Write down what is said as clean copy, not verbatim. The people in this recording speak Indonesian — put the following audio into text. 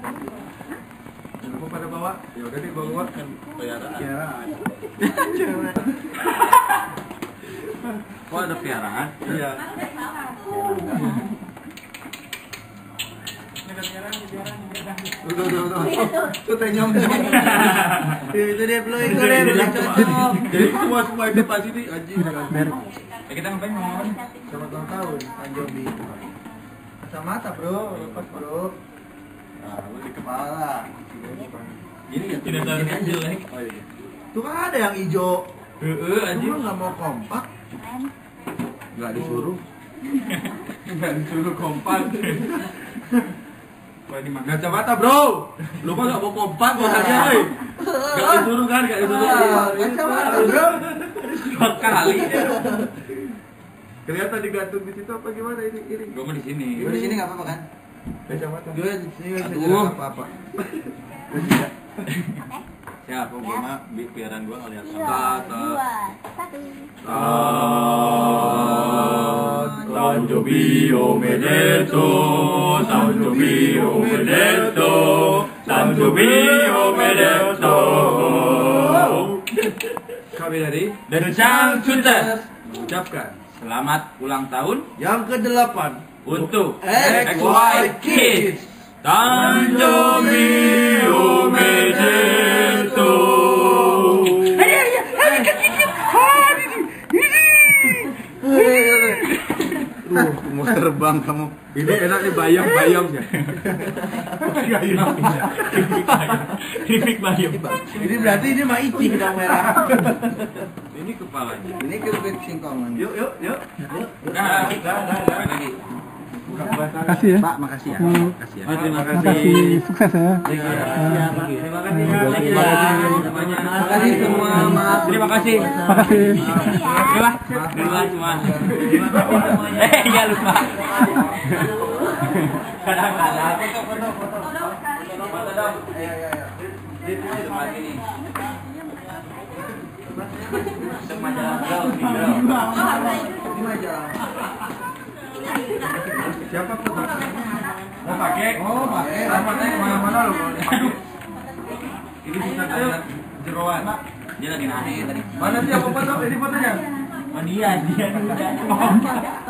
Kenapa pada bawa? Ya udah deh bawa kan piaraan. Kok ada piaraan? Iya. Udah. Tuh tenyong. Itu dia belum itu dia cocok. Jadi semua itu pasti di anjing. Kita ngapain ngomong? Selamat ulang tahun, Anjobi. Kacamata bro, lepas bro. Nah, lu di kepala. Ini ya tidak tahu kan jelek. Oh iya. Tuh kan ada yang hijau. Anjing. Lu nggak mau kompak? Nggak disuruh. Nggak disuruh kompak. Kacamata bro, lu mah nggak mau kompak makanya, nggak disuruh kan, nggak disuruh. Kacamata bro, Dua kali. kelihatan digantung di situ apa gimana ini? Gua mah di sini. Gue di sini nggak apa-apa kan? Kacamata. Gue di sini bisa Aduh. jelas apa-apa. Siapa gua mah piaraan gua ngeliat Sanjobi omedeto, Sanjobi omedeto, Sanjobi omedeto. Kami dari Sang Sutes mengucapkan selamat ulang tahun Yang ke-8 untuk XY Kids. Sanjobi omedeto. Mau terbang kamu. ini enak nih bayam ya. Keripik bayam. Ini berarti ini mah icing dong merah. Ini kepalanya. Ini keripik singkongan. Yuk. Nah, lagi. Makasih ya. Pak, makasih ya. Makasih ya. Terima Makasih, sukses ya. Terima kasih semua. Maaf. Terima kasih. Makasih. Terima semua. Jangan lupa. Kadang-kadang. Siapa tuh? Mau pakai? Oh, pakai. Rapatnya kemana-mana loh. Aduh. Ini bisa kayak jeroan. Dia lagi nanya tadi. Mana sih apa foto? Ini fotonya? Oh dia.